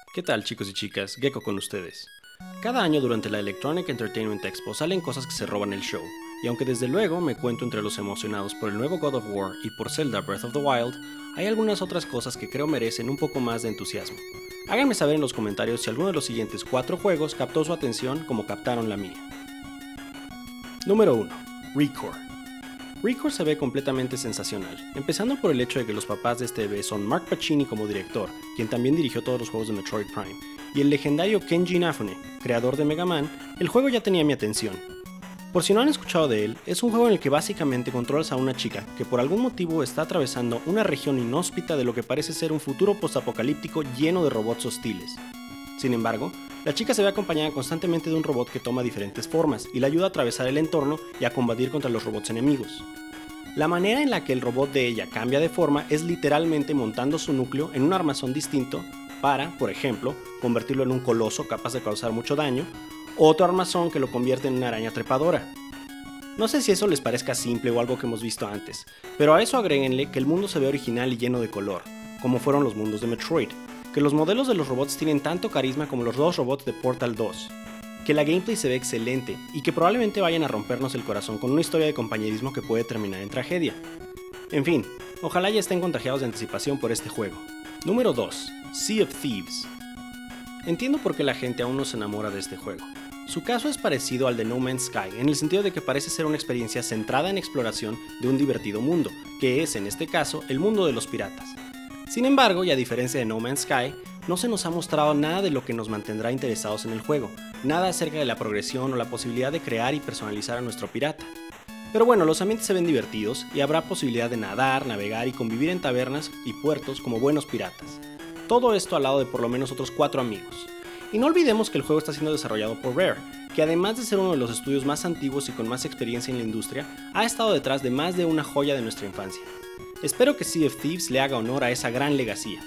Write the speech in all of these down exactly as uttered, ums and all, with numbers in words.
¿Qué tal, chicos y chicas? Gecko con ustedes. Cada año durante la Electronic Entertainment Expo salen cosas que se roban el show, y aunque desde luego me cuento entre los emocionados por el nuevo God of War y por Zelda Breath of the Wild, hay algunas otras cosas que creo merecen un poco más de entusiasmo. Háganme saber en los comentarios si alguno de los siguientes cuatro juegos captó su atención como captaron la mía. Número uno. ReCore. ReCore se ve completamente sensacional, empezando por el hecho de que los papás de este bebé son Mark Pacini como director, quien también dirigió todos los juegos de Metroid Prime, y el legendario Kenji Inafune, creador de Mega Man. El juego ya tenía mi atención. Por si no han escuchado de él, es un juego en el que básicamente controlas a una chica que por algún motivo está atravesando una región inhóspita de lo que parece ser un futuro postapocalíptico lleno de robots hostiles. Sin embargo, la chica se ve acompañada constantemente de un robot que toma diferentes formas y la ayuda a atravesar el entorno y a combatir contra los robots enemigos. La manera en la que el robot de ella cambia de forma es literalmente montando su núcleo en un armazón distinto para, por ejemplo, convertirlo en un coloso capaz de causar mucho daño, o otro armazón que lo convierte en una araña trepadora. No sé si eso les parezca simple o algo que hemos visto antes, pero a eso agréguenle que el mundo se ve original y lleno de color, como fueron los mundos de Metroid, que los modelos de los robots tienen tanto carisma como los dos robots de Portal dos, que la gameplay se ve excelente y que probablemente vayan a rompernos el corazón con una historia de compañerismo que puede terminar en tragedia. En fin, ojalá ya estén contagiados de anticipación por este juego. Número dos. Sea of Thieves. Entiendo por qué la gente aún no se enamora de este juego. Su caso es parecido al de No Man's Sky, en el sentido de que parece ser una experiencia centrada en exploración de un divertido mundo, que es, en este caso, el mundo de los piratas. Sin embargo, y a diferencia de No Man's Sky, no se nos ha mostrado nada de lo que nos mantendrá interesados en el juego, nada acerca de la progresión o la posibilidad de crear y personalizar a nuestro pirata. Pero bueno, los ambientes se ven divertidos y habrá posibilidad de nadar, navegar y convivir en tabernas y puertos como buenos piratas. Todo esto al lado de por lo menos otros cuatro amigos. Y no olvidemos que el juego está siendo desarrollado por Rare, que además de ser uno de los estudios más antiguos y con más experiencia en la industria, ha estado detrás de más de una joya de nuestra infancia. Espero que Sea of Thieves le haga honor a esa gran legacía.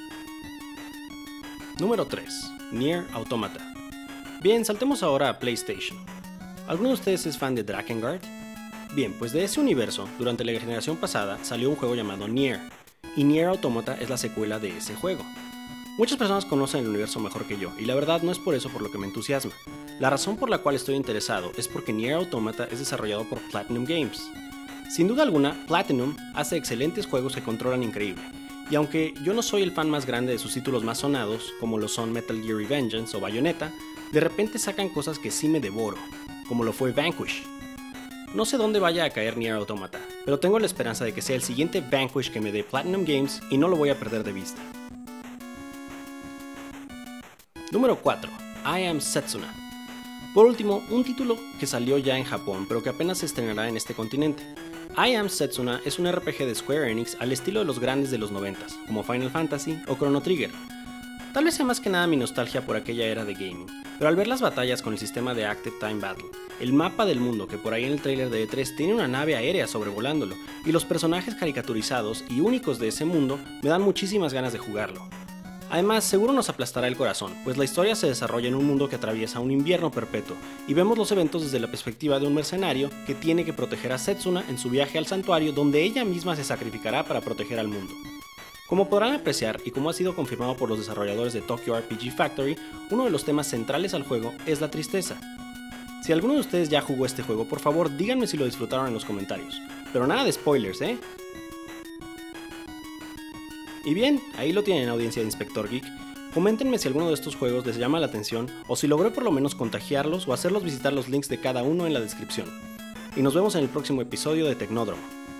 Número tres. Nier Automata. Bien, saltemos ahora a PlayStation. ¿Alguno de ustedes es fan de Drakengard? Bien, pues de ese universo, durante la generación pasada salió un juego llamado Nier, y Nier Automata es la secuela de ese juego. Muchas personas conocen el universo mejor que yo, y la verdad no es por eso por lo que me entusiasma. La razón por la cual estoy interesado es porque Nier Automata es desarrollado por Platinum Games. Sin duda alguna, Platinum hace excelentes juegos que controlan increíble, y aunque yo no soy el fan más grande de sus títulos más sonados, como lo son Metal Gear Revengeance o Bayonetta, de repente sacan cosas que sí me devoro, como lo fue Vanquish. No sé dónde vaya a caer Nier Automata, pero tengo la esperanza de que sea el siguiente Vanquish que me dé Platinum Games y no lo voy a perder de vista. Número cuatro. I Am Setsuna. Por último, un título que salió ya en Japón, pero que apenas se estrenará en este continente. I Am Setsuna es un R P G de Square Enix al estilo de los grandes de los noventas, como Final Fantasy o Chrono Trigger. Tal vez sea más que nada mi nostalgia por aquella era de gaming, pero al ver las batallas con el sistema de Active Time Battle, el mapa del mundo que por ahí en el trailer de E tres tiene una nave aérea sobrevolándolo, y los personajes caricaturizados y únicos de ese mundo, me dan muchísimas ganas de jugarlo. Además, seguro nos aplastará el corazón, pues la historia se desarrolla en un mundo que atraviesa un invierno perpetuo, y vemos los eventos desde la perspectiva de un mercenario que tiene que proteger a Setsuna en su viaje al santuario donde ella misma se sacrificará para proteger al mundo. Como podrán apreciar, y como ha sido confirmado por los desarrolladores de Tokyo R P G Factory, uno de los temas centrales al juego es la tristeza. Si alguno de ustedes ya jugó este juego, por favor díganme si lo disfrutaron en los comentarios, pero nada de spoilers, ¿eh? Y bien, ahí lo tienen, audiencia de Inspector Geek. Coméntenme si alguno de estos juegos les llama la atención o si logré por lo menos contagiarlos o hacerlos visitar los links de cada uno en la descripción. Y nos vemos en el próximo episodio de Tecnódromo.